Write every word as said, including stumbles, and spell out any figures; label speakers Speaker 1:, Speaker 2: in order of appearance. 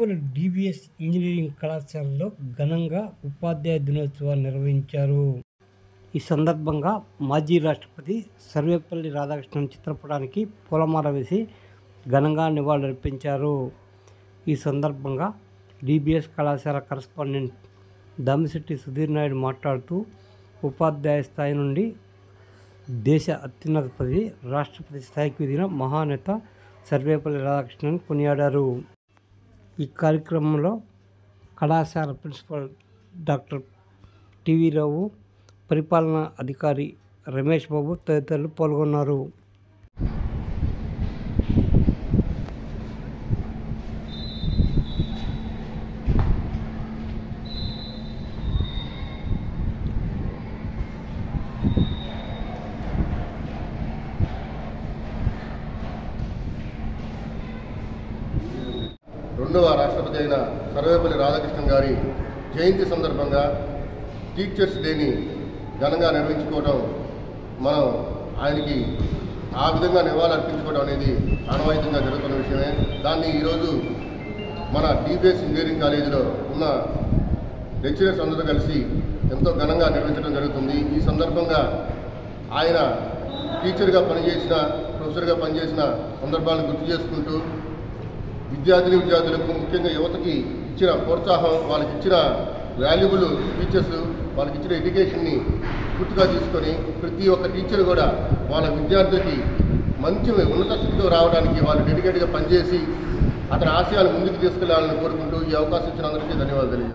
Speaker 1: Sarvepalli DBS engineering కళాశాలలో ఘనంగా ఉపాధ్యాయ దినోత్సవాన్ని నిర్వహించారు. ఈ సందర్భంగా మాజీ రాష్ట్రపతి సర్వేపల్లి రాధాకృష్ణన్ చిత్రపటానికి పూలమాల వేసి ఘనంగా నివాళులర్పించారు. ఈ సందర్భంగా డిబిఎస్ కళాశాల కరస్పాండెంట్ దామిశెట్టి సుధీర్ నాయుడు మాట్లాడుతూ ఉపాధ్యాయ స్థాయి నుండి దేశ అత్యున్నత పదవి రాష్ట్రపతి స్థాయికి ఎదిగిన మహానేత సర్వేపల్లి రాధాకృష్ణన్ కొనియాడారు. ఈ కార్యక్రమంలో కళాశాల ప్రిన్సిపల్ డాక్టర్ టివి రావు, పరిపాలనా అధికారి రమేష్ బాబు తదితరులు పాల్గొన్నారు.
Speaker 2: రెండవ రాష్ట్రపతి అయిన సర్వేపల్లి రాధాకృష్ణన్ గారి జయంతి సందర్భంగా టీచర్స్ డేని ఘనంగా నిర్వహించుకోవడం, మనం ఆయనకి ఆ విధంగా నివాళులు అర్పించుకోవడం అనేది ఆనవాయితీగా జరుగుతున్న విషయమే. దాన్ని ఈరోజు మన డిబిఎస్ ఇంజనీరింగ్ కాలేజీలో ఉన్న లెక్చరర్స్ అందరూ కలిసి ఎంతో ఘనంగా నిర్వహించడం జరుగుతుంది. ఈ సందర్భంగా ఆయన టీచర్గా పనిచేసిన, ప్రొఫెసర్గా పనిచేసిన సందర్భాలను గుర్తు చేసుకుంటూ విద్యార్థులు విద్యార్థులకు ముఖ్యంగా యువతకి ఇచ్చిన ప్రోత్సాహం, వాళ్ళకి ఇచ్చిన వాల్యుబుల్ స్పీచెస్, వాళ్ళకి ఇచ్చిన ఎడ్యుకేషన్ని పూర్తిగా తీసుకొని ప్రతి ఒక్క టీచర్ కూడా వాళ్ళ విద్యార్థులకి మంచి ఉన్నత స్థితిలో రావడానికి వాళ్ళు డెడికేట్గా పనిచేసి అతని ఆశయాలు ముందుకు తీసుకెళ్లాలని కోరుకుంటూ ఈ అవకాశం ఇచ్చిన అందరికీ ధన్యవాదాలు.